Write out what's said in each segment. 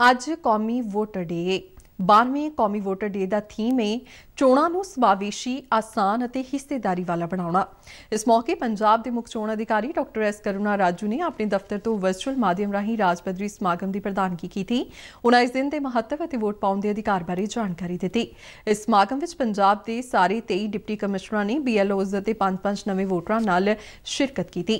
ਅੱਜ ਕੌਮੀ voter day 12ਵੇਂ ਕੌਮੀ ਵੋਟਰ ਡੇ ਦਾ ਥੀਮ ਹੈ ਚੋਣਾਂ ਨੂੰ ਸਮਾਵੇਸ਼ੀ ਆਸਾਨ ਅਤੇ ਹਿੱਸੇਦਾਰੀ ਵਾਲਾ ਬਣਾਉਣਾ। ਇਸ ਮੌਕੇ ਪੰਜਾਬ ਦੇ ਮੁੱਖ ਚੋਣ ਅਧਿਕਾਰੀ ਡਾਕਟਰ ਐਸ ਕਰੁਣਾ ਰਾਜੂ ਨੇ ਆਪਣੇ ਦਫ਼ਤਰ ਤੋਂ ਵਰਚੁਅਲ ਮਾਧਿਅਮ ਰਾਹੀਂ ਰਾਜ ਪੱਧਰੀ ਸਮਾਗਮ ਦੀ ਪ੍ਰਧਾਨਗੀ ਕੀਤੀ। ਉਨ੍ਹਾਂ ਇਸ ਦਿਨ ਦੇ ਮਹੱਤਵ ਅਤੇ ਵੋਟ ਪਾਉਣ ਦੇ ਅਧਿਕਾਰ ਬਾਰੇ ਜਾਣਕਾਰੀ ਦਿੱਤੀ। ਇਸ ਸਮਾਗਮ ਵਿੱਚ ਪੰਜਾਬ ਦੇ ਸਾਰੇ 23 ਡਿਪਟੀ ਕਮਿਸ਼ਨਰਾਂ ਨੇ BLOs ਅਤੇ 5 ਨਵੇਂ ਵੋਟਰਾਂ ਨਾਲ ਸ਼ਿਰਕਤ ਕੀਤੀ।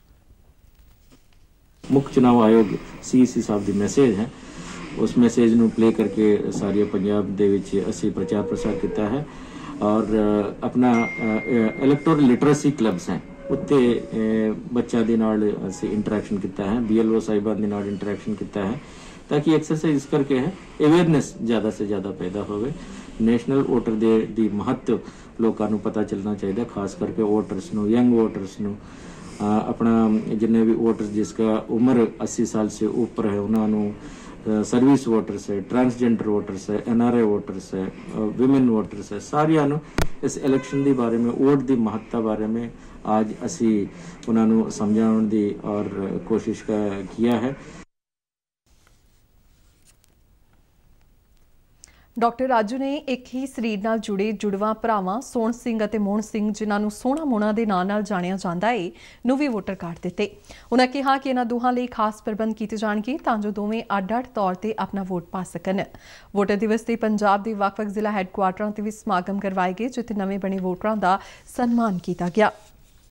मुख्य चुनाव आयोग CEC साहब की मैसेज है, उस मैसेज ਨੂੰ प्ले करके सारे पंजाब ਦੇ ਵਿੱਚ ਅਸੀਂ ਪ੍ਰਚਾਰ ਪ੍ਰਸਾਰ ਕੀਤਾ ਹੈ और अपना इलैक्टोरल लिटरेसी क्लब्स हैं उत्ते ਬੱਚਿਆਂ ਦੇ ਨਾਲ ਅਸੀਂ इंटरैक्शन किया है, BLO ਸਾਹਿਬਾਨ ਦੇ ਨਾਲ इंटरैक्शन किया है ताकि एक्सरसाइज करके है अवेयरनेस ज़्यादा से ज़्यादा पैदा होवे। नैशनल वोटर डे दी महत्व लोगों को पता चलना चाहिए, खास करके वोटर्स ਨੂੰ यंग वोटर्स ਨੂੰ अपना जिन्हें भी वोटर्स जिसका उम्र 80 साल से ऊपर है उन्होंने सर्विस वोटर्स है, ट्रांसजेंडर वोटर्स है, NRI वोटर्स है, विमेन वोटर्स है, सारिया इस इलैक्शन के बारे में वोट की महत्ता बारे में आज असी उन्होंने समझाने की और कोशिश किया है। ਡਾਕਟਰ ਰਾਜੂ ਨੇ ਇੱਕ ਹੀ ਸਰੀਰ ਨਾਲ ਜੁੜੇ ਜੁੜਵਾਂ ਭਰਾਵਾਂ ਸੋਹਣ ਸਿੰਘ ਅਤੇ ਮੋਹਨ ਸਿੰਘ, ਜਿਨ੍ਹਾਂ ਨੂੰ ਸੋਹਣਾ ਮੋਹਣਾ ਦੇ ਨਾਂ ਨਾਲ ਜਾਣਿਆ ਜਾਂਦਾ ਹੈ, ਨੂੰ ਵੀ ਵੋਟਰ ਕਾਰਡ ਦਿੱਤੇ। ਉਨ੍ਹਾਂ ਕਿਹਾ ਕਿ ਇਹਨਾਂ ਦੋਹਾਂ ਲਈ ਖਾਸ ਪ੍ਰਬੰਧ ਕੀਤੇ ਜਾਣਗੇ ਤਾਂ ਜੋ ਦੋਵੇਂ ਅੱਡ-ਅੱਡ ਤੌਰ ਤੇ ਆਪਣਾ ਵੋਟ ਪਾ ਸਕਣ। ਵੋਟਰ ਦਿਵਸ ਤੇ ਪੰਜਾਬ ਦੇ ਵੱਖ-ਵੱਖ ਜ਼ਿਲ੍ਹਾ ਹੈੱਡਕੁਆਰਟਰਾਂ ਤੇ ਵੀ ਸਮਾਗਮ ਕਰਵਾਏ ਗਏ, ਜਿੱਥੇ ਨਵੇਂ ਬਣੇ ਵੋਟਰਾਂ ਦਾ ਸਨਮਾਨ ਕੀਤਾ ਗਿਆ।